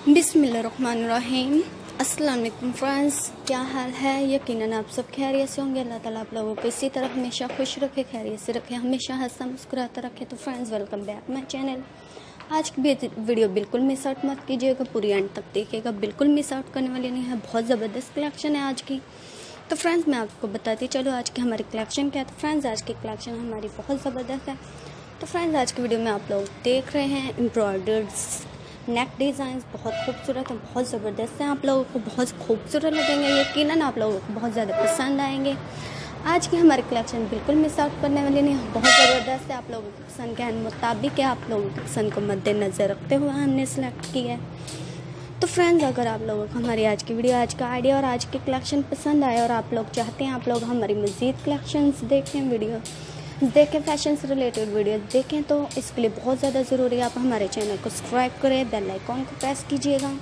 बिस्मिल्लाहिर्रहमानिर्रहीम। अस्सलाम वालेकुम फ्रेंड्स, क्या हाल है। यकीनन आप सब खैरियत से होंगे। अल्लाह ताला आप लोगों को इसी तरह हमेशा खुश रखे, खैरियत से रखे, हमेशा हंसता मुस्कुराता रखे। तो friends, welcome back my channel. आज की वीडियो बिल्कुल मिस आउट मत कीजिएगा, पूरी एंड तक देखिएगा, बिल्कुल मिस आउट करने वाली नहीं है। बहुत ज़बरदस्त कलेक्शन है आज की। तो फ्रेंड्स, मैं आपको बताती चलो आज की हमारी कलेक्शन क्या है। तो फ्रेंड्स, आज की कलेक्शन हमारी बहुत ज़बरदस्त है। तो फ्रेंड्स, आज की वीडियो में आप लोग देख रहे हैं एम्ब्रॉयडर्ड नेक डिज़ाइन बहुत खूबसूरत है, बहुत ज़बरदस्त हैं। आप लोगों को बहुत खूबसूरत लगेंगे, यकीनन आप लोगों को बहुत ज़्यादा पसंद आएंगे। आज की हमारी कलेक्शन बिल्कुल मिस आउट करने वाली नहीं है, बहुत ज़बरदस्त है। आप लोगों की पसंद के मुताबिक है, आप लोगों की पसंद को मद्देनज़र रखते हुए हमने सेलेक्ट किया है। तो फ्रेंड्स, अगर आप लोगों को हमारी आज की वीडियो, आज का आइडिया और आज की कलेक्शन पसंद आए और आप लोग चाहते हैं आप लोग हमारी मज़ीद कलेक्शंस देखें, वीडियो देखें, फैशन से रिलेटेड वीडियो देखें, तो इसके लिए बहुत ज़्यादा ज़रूरी है आप हमारे चैनल को सब्सक्राइब करें, बेल आइकॉन को प्रेस कीजिएगा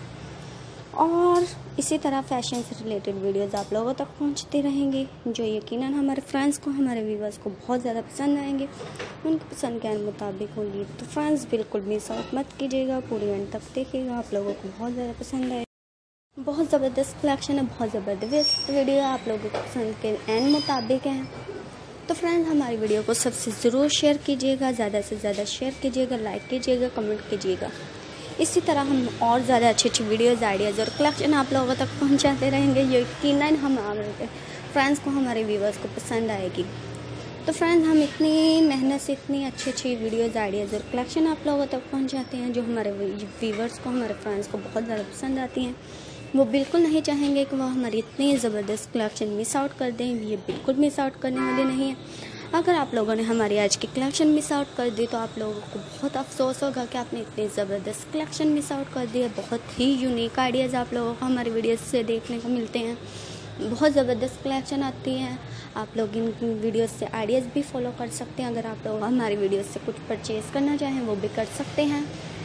और इसी तरह फैशन से रिलेटेड वीडियोस आप लोगों तक पहुंचती रहेंगी, जो यकीनन हमारे फ्रेंड्स को, हमारे व्यूवर्स को बहुत ज़्यादा पसंद आएंगे, उनकी पसंद के मुताबिक होंगी। तो फ्रेंड्स, बिल्कुल मिस आउट मत कीजिएगा, पूरी एंड तक देखिएगा, आप लोगों को बहुत ज़्यादा पसंद आएगा। बहुत ज़बरदस्त कलेक्शन है, बहुत ज़बरदस्त वीडियो आप लोगों की पसंद के एंड मुताबिक है। तो फ्रेंड्स, हमारी वीडियो को सबसे ज़रूर शेयर कीजिएगा, ज़्यादा से ज़्यादा शेयर कीजिएगा, लाइक कीजिएगा, कमेंट कीजिएगा। इसी तरह हम और ज़्यादा अच्छी अच्छी वीडियोज़, आइडियाज़ और कलेक्शन आप लोगों तक पहुंचाते रहेंगे, यकीनन हमारे फ्रेंड्स को, हमारे व्यूवर्स को पसंद आएगी। तो फ्रेंड्स, हम इतनी मेहनत से इतनी अच्छी अच्छी वीडियोज़, आइडियाज़ और कलेक्शन आप लोगों तक पहुँचाते हैं, जो हमारे व्यूवर्स को, हमारे फ्रेंड्स को बहुत ज़्यादा पसंद आती हैं। वो बिल्कुल नहीं चाहेंगे कि वो हमारी इतनी ज़बरदस्त कलेक्शन मिस आउट कर दें, ये बिल्कुल मिस आउट करने वाली नहीं है। अगर आप लोगों ने हमारी आज की कलेक्शन मिस आउट कर दी तो आप लोगों को बहुत अफसोस होगा कि आपने इतनी ज़बरदस्त कलेक्शन मिस आउट कर दी है। बहुत ही यूनिक आइडियाज़ आप लोगों को हमारी वीडियोज़ से देखने को मिलते हैं, बहुत ज़बरदस्त कलेक्शन आती हैं। आप लोग इन वीडियोज़ से आइडियाज़ भी फॉलो कर सकते हैं। अगर आप लोग हमारी वीडियोज़ से कुछ परचेज़ करना चाहें वो भी कर सकते हैं।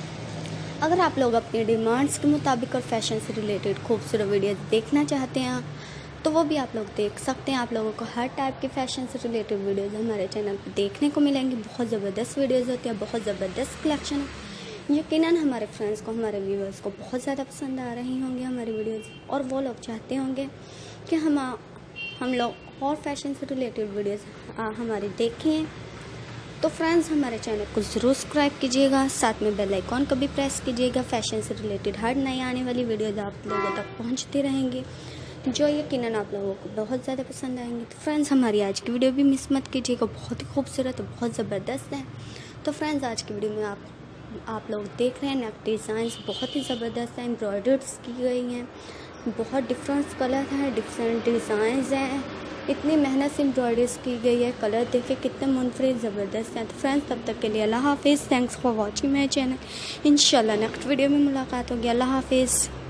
अगर आप लोग अपनी डिमांड्स के मुताबिक और फैशन से रिलेटेड खूबसूरत वीडियोस देखना चाहते हैं तो वो भी आप लोग देख सकते हैं। आप लोगों को हर टाइप के फैशन से रिलेटेड वीडियोस हमारे चैनल पर देखने को मिलेंगी। बहुत ज़बरदस्त वीडियोस होती है, बहुत ज़बरदस्त कलेक्शन है। यकीनन हमारे फ्रेंड्स को, हमारे व्यूवर्स को बहुत ज़्यादा पसंद आ रही होंगी हमारी वीडियोज़, और वो लोग चाहते होंगे कि हम लोग और फैशन से रिलेटेड वीडियोज़ हमारी देखें। तो फ्रेंड्स, हमारे चैनल को ज़रूर सब्सक्राइब कीजिएगा, साथ में बेल आइकॉन को भी प्रेस कीजिएगा। फैशन से रिलेटेड हर नई आने वाली वीडियोज़ आप लोगों तक पहुंचती रहेंगी, जो यकीनन आप लोगों को बहुत ज़्यादा पसंद आएंगी। तो फ्रेंड्स, हमारी आज की वीडियो भी मिस मत कीजिएगा, बहुत ही खूबसूरत है, बहुत ज़बरदस्त है। तो फ्रेंड्स, आज की वीडियो में आप लोग देख रहे हैं नेक डिज़ाइंस बहुत ही ज़बरदस्त है, एम्ब्रॉयडर्ड्स की गई हैं, बहुत डिफरेंट कलर है, डिफरेंट डिज़ाइंस हैं, इतनी मेहनत से एम्ब्रॉयडरीज की गई है। कलर देखिए कितने मुनफरिद ज़बरदस्त हैं। तो फ्रेंड्स, तब तक के लिए अल्लाह हाफिज़। Thanks for watching my channel. इंशाल्लाह नेक्स्ट वीडियो में मुलाकात होगी। अल्लाह हाफिज़।